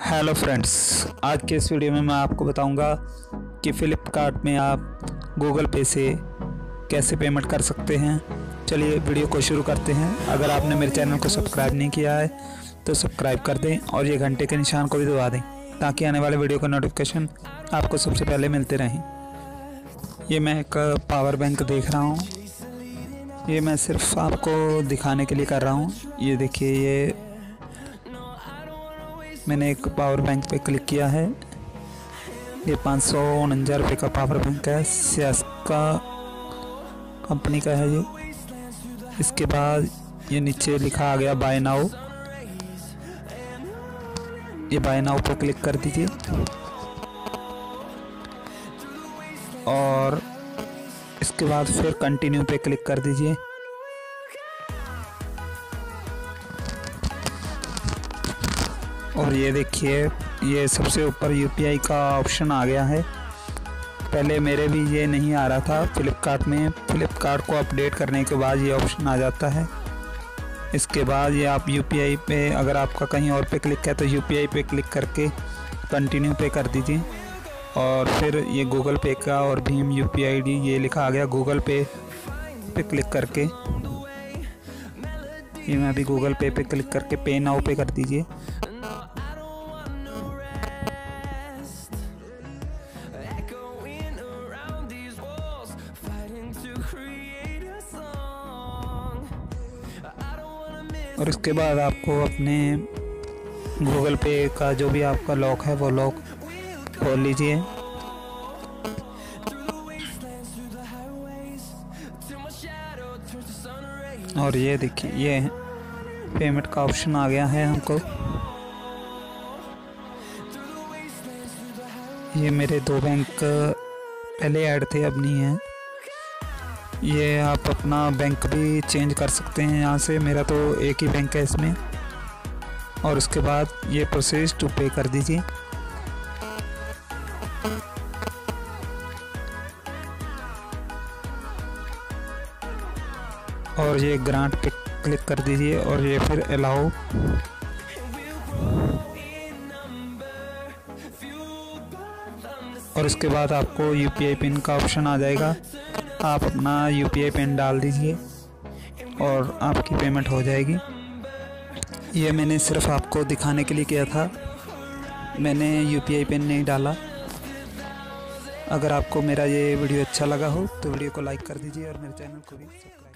Hello friends, आज के इस वीडियो में मैं आपको बताऊंगा कि फ्लिपकार्ट में आप गूगल पे से कैसे पेमेंट कर सकते हैं। चलिए वीडियो को शुरू करते हैं। अगर आपने मेरे चैनल को सब्सक्राइब नहीं किया है तो सब्सक्राइब कर दें और ये घंटे के निशान को भी दबा दें ताकि आने वाले वीडियो का नोटिफिकेशन आपको सबसे पहले मिलते रहें। ये मैं एक पावर बैंक देख रहा हूँ। ये मैं सिर्फ आपको दिखाने के लिए कर रहा हूँ। ये देखिए, ये मैंने एक पावर बैंक पे क्लिक किया है। ये 549 रुपये का पावर बैंक है, सियास का कंपनी का है ये। इसके बाद ये नीचे लिखा आ गया बाय नाउ। ये बाय नाउ पे क्लिक कर दीजिए और इसके बाद फिर कंटिन्यू पे क्लिक कर दीजिए। और ये देखिए, ये सबसे ऊपर यूपीआई का ऑप्शन आ गया है। पहले मेरे भी ये नहीं आ रहा था फ्लिपकार्ट में। फ्लिपकार्ट को अपडेट करने के बाद ये ऑप्शन आ जाता है। इसके बाद ये आप यूपीआई पे, अगर आपका कहीं और पे क्लिक है तो यूपीआई पे क्लिक करके कंटिन्यू पे कर दीजिए। और फिर ये गूगल पे का और भीम यूपीआई डी ये लिखा आ गया। गूगल पे क्लिक करके, ये मैं अभी गूगल पे क्लिक करके पे नाउ पे कर दीजिए। और इसके बाद आपको अपने गूगल पे का जो भी आपका लॉक है वो लॉक खोल लीजिए। और ये देखिए, ये पेमेंट का ऑप्शन आ गया है हमको। ये मेरे 2 बैंक पहले ऐड थे, अब नहीं है। ये आप अपना बैंक भी चेंज कर सकते हैं यहाँ से। मेरा तो एक ही बैंक है इसमें। और उसके बाद ये प्रोसेस टू पे कर दीजिए। और ये ग्रांट पे क्लिक कर दीजिए और ये फिर अलाउ। और इसके बाद आपको यूपीआई पिन का ऑप्शन आ जाएगा। आप अपना यूपीआई पिन डाल दीजिए और आपकी पेमेंट हो जाएगी। ये मैंने सिर्फ आपको दिखाने के लिए किया था, मैंने यूपीआई पिन नहीं डाला। अगर आपको मेरा ये वीडियो अच्छा लगा हो तो वीडियो को लाइक कर दीजिए और मेरे चैनल को भी सब्सक्राइब